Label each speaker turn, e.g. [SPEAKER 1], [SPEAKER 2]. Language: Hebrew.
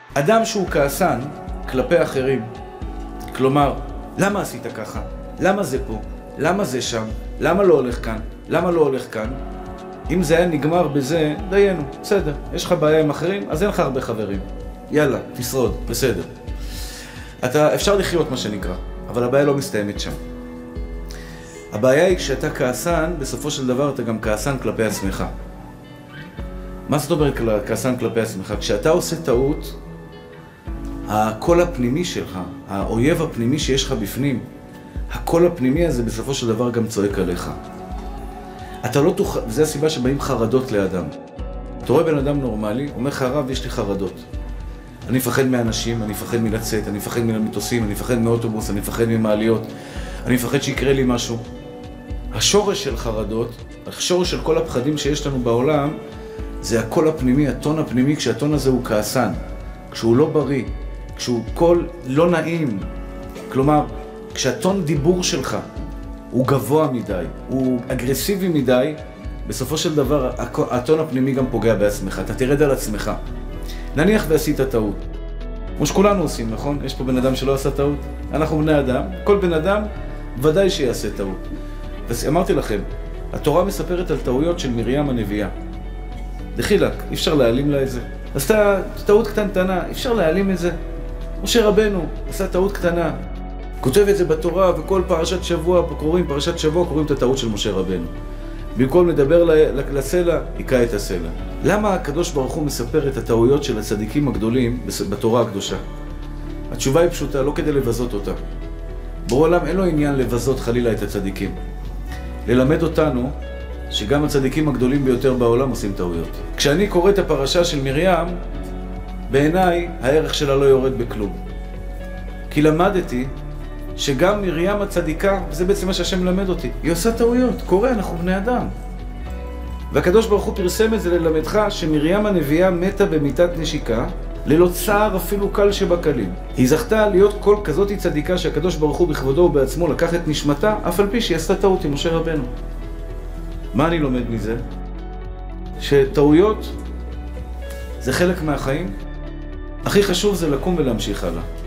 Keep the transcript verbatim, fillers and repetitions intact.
[SPEAKER 1] אדם שהוא כעסן כלפי אחרים, כלומר, למה עשית ככה? למה זה פה? למה זה שם? למה לא הולך כאן? למה לא הולך כאן? אם זה היה נגמר בזה, דיינו, בסדר. יש לך בעיה עם אחרים, אז אין לך הרבה חברים. יאללה, תשרוד, בסדר. אתה, אפשר לחיות מה שנקרא, אבל הבעיה לא מסתיימת שם. הבעיה היא כשאתה כעסן, בסופו של דבר אתה גם כעסן כלפי עצמך. מה זאת אומרת כעסן כלפי עצמך? כשאתה עושה טעות, הקול הפנימי שלך, האויב הפנימי שיש לך בפנים, הקול הפנימי הזה בסופו של דבר גם צועק עליך. אתה לא תוכל, וזו הסיבה שבאים חרדות לאדם. אתה רואה בן אדם נורמלי, אומר לך הרב, יש לי חרדות. אני מפחד מאנשים, אני מפחד מלצאת, אני מפחד מהמטוסים, אני מפחד מאוטובוס, אני מפחד ממעליות, אני מפחד שיקרה לי משהו. השורש של חרדות, השורש של כל הפחדים שיש לנו בעולם, זה הקול הפנימי, הטון הפנימי, כשהטון הזה הוא כעסן, כשהוא לא בריא, כשהוא קול לא נעים. כלומר, כשהטון דיבור שלך הוא גבוה מדי, הוא אגרסיבי מדי, בסופו של דבר הטון הפנימי גם פוגע בעצמך, אתה תרד על עצמך. נניח ועשית טעות, כמו שכולנו עושים, נכון? יש פה בן אדם שלא עשה טעות, אנחנו בני אדם, כל בן אדם ודאי שיעשה טעות. ואמרתי לכם, התורה מספרת על טעויות של מרים הנביאה. דחילק, אי אפשר להעלים לה את זה. עשתה טעות קטנטנה, אי אפשר להעלים את זה. משה רבנו עשה טעות קטנה. כותב את זה בתורה, וכל פרשת שבוע, קוראים פרשת שבוע, קוראים את הטעות של משה רבנו. במקום לדבר לסלע, היכה את הסלע. למה הקדוש ברוך הוא מספר את הטעויות של הצדיקים הגדולים בתורה הקדושה? התשובה היא פשוטה, לא כדי לבזות אותה. בורא עולם אין לו עניין לבזות חלילה את הצדיקים. ללמד אותנו שגם הצדיקים הגדולים ביותר בעולם עושים טעויות. כשאני קורא את הפרשה של מרים, בעיניי הערך שלה לא יורד בכלום. כי למדתי שגם מרים הצדיקה, וזה בעצם מה שהשם מלמד אותי, היא עושה טעויות, קורה, אנחנו בני אדם. והקדוש ברוך הוא פרסם את זה ללמדך שמרים הנביאה מתה במיטת נשיקה, ללא צער אפילו קל שבקלים. היא זכתה להיות כל כזאת צדיקה שהקדוש ברוך הוא בכבודו ובעצמו לקח את נשמתה, אף על פי שהיא עשתה טעות עם משה רבנו. מה אני לומד מזה? שטעויות זה חלק מהחיים. הכי חשוב זה לקום ולהמשיך הלאה.